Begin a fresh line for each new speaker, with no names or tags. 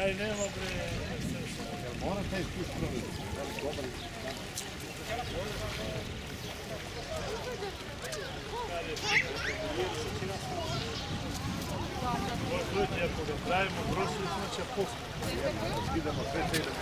Taj nema bre.
Moram taj spust provjeti.
Ljudi, ako ga pravimo, prošli smo će pustiti.
Skidamo sve te